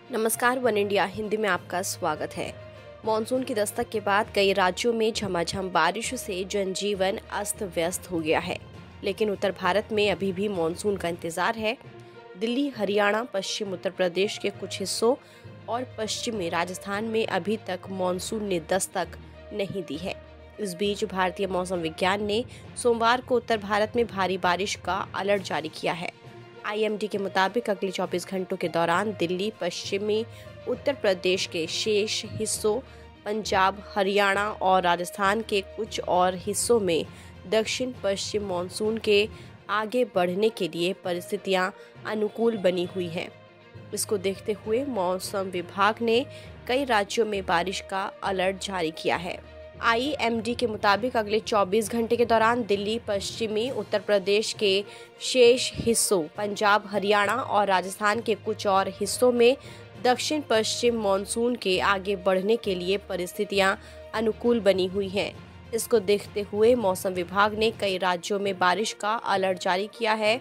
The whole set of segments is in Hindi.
नमस्कार, वन इंडिया हिंदी में आपका स्वागत है। मॉनसून की दस्तक के बाद कई राज्यों में झमाझम बारिश से जनजीवन अस्त व्यस्त हो गया है, लेकिन उत्तर भारत में अभी भी मॉनसून का इंतजार है। दिल्ली, हरियाणा, पश्चिम उत्तर प्रदेश के कुछ हिस्सों और पश्चिमी राजस्थान में अभी तक मॉनसून ने दस्तक नहीं दी है। इस बीच भारतीय मौसम विज्ञान ने सोमवार को उत्तर भारत में भारी बारिश का अलर्ट जारी किया है। IMD के मुताबिक अगले 24 घंटों के दौरान दिल्ली, पश्चिमी उत्तर प्रदेश के शेष हिस्सों, पंजाब, हरियाणा और राजस्थान के कुछ और हिस्सों में दक्षिण पश्चिम मानसून के आगे बढ़ने के लिए परिस्थितियां अनुकूल बनी हुई हैं। इसको देखते हुए मौसम विभाग ने कई राज्यों में बारिश का अलर्ट जारी किया है। IMD के मुताबिक अगले 24 घंटे के दौरान दिल्ली, पश्चिमी उत्तर प्रदेश के शेष हिस्सों, पंजाब, हरियाणा और राजस्थान के कुछ और हिस्सों में दक्षिण पश्चिम मानसून के आगे बढ़ने के लिए परिस्थितियां अनुकूल बनी हुई हैं। इसको देखते हुए मौसम विभाग ने कई राज्यों में बारिश का अलर्ट जारी किया है।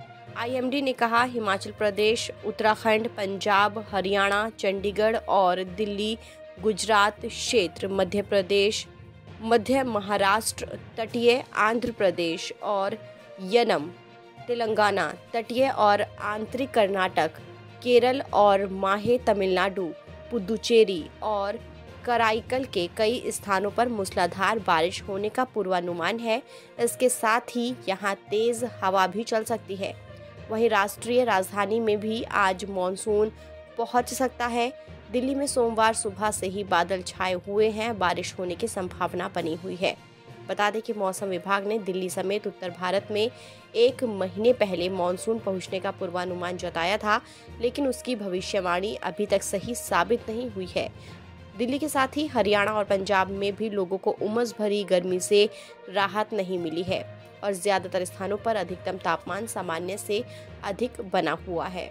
IMD ने कहा, हिमाचल प्रदेश, उत्तराखंड, पंजाब, हरियाणा, चंडीगढ़ और दिल्ली, गुजरात क्षेत्र, मध्य प्रदेश, मध्य महाराष्ट्र, तटीय आंध्र प्रदेश और यनम, तेलंगाना, तटीय और आंतरिक कर्नाटक, केरल और माहे तमिलनाडु, पुदुचेरी और कराईकल के कई स्थानों पर मूसलाधार बारिश होने का पूर्वानुमान है। इसके साथ ही यहां तेज हवा भी चल सकती है। वहीं राष्ट्रीय राजधानी में भी आज मॉनसून पहुंच सकता है। दिल्ली में सोमवार सुबह से ही बादल छाए हुए हैं, बारिश होने की संभावना बनी हुई है। बता दें कि मौसम विभाग ने दिल्ली समेत उत्तर भारत में एक महीने पहले मॉनसून पहुंचने का पूर्वानुमान जताया था, लेकिन उसकी भविष्यवाणी अभी तक सही साबित नहीं हुई है। दिल्ली के साथ ही हरियाणा और पंजाब में भी लोगों को उमस भरी गर्मी से राहत नहीं मिली है और ज्यादातर स्थानों पर अधिकतम तापमान सामान्य से अधिक बना हुआ है।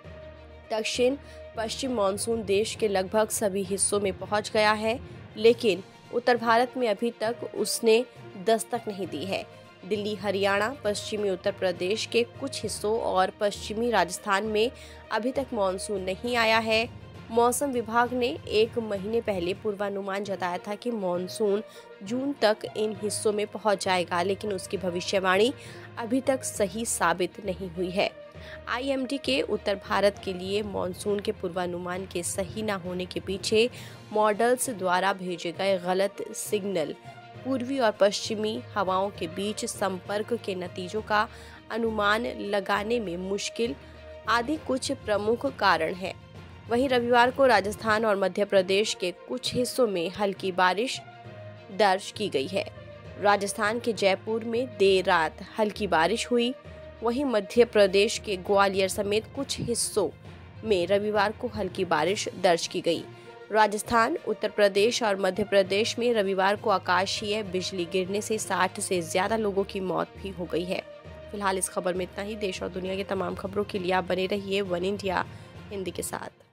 दक्षिण पश्चिम मानसून देश के लगभग सभी हिस्सों में पहुंच गया है, लेकिन उत्तर भारत में अभी तक उसने दस्तक नहीं दी है। दिल्ली, हरियाणा, पश्चिमी उत्तर प्रदेश के कुछ हिस्सों और पश्चिमी राजस्थान में अभी तक मानसून नहीं आया है। मौसम विभाग ने एक महीने पहले पूर्वानुमान जताया था कि मानसून जून तक इन हिस्सों में पहुंच जाएगा, लेकिन उसकी भविष्यवाणी अभी तक सही साबित नहीं हुई है। IMD के उत्तर भारत के लिए मानसून के पूर्वानुमान के सही न होने के पीछे मॉडल्स द्वारा भेजे गए गलत सिग्नल, पूर्वी और पश्चिमी हवाओं के बीच संपर्क के नतीजों का अनुमान लगाने में मुश्किल आदि कुछ प्रमुख कारण हैं। वहीं रविवार को राजस्थान और मध्य प्रदेश के कुछ हिस्सों में हल्की बारिश दर्ज की गई है। राजस्थान के जयपुर में देर रात हल्की बारिश हुई। वहीं मध्य प्रदेश के ग्वालियर समेत कुछ हिस्सों में रविवार को हल्की बारिश दर्ज की गई। राजस्थान, उत्तर प्रदेश और मध्य प्रदेश में रविवार को आकाशीय बिजली गिरने से 60 से ज्यादा लोगों की मौत भी हो गई है। फिलहाल इस खबर में इतना ही। देश और दुनिया की तमाम खबरों के लिए आप बने रहिए वन इंडिया हिंदी के साथ।